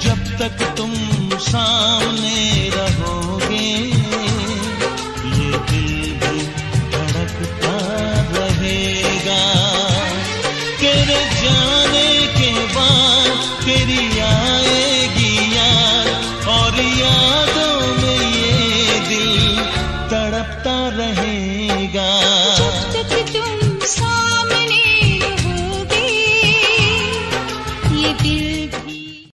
जब तक तुम सामने रहोगे ये दिल भी धड़कता रहेगा। तेरे जाने के बाद तेरी आएगी याद और यादों में ये दिल तड़पता रहेगा।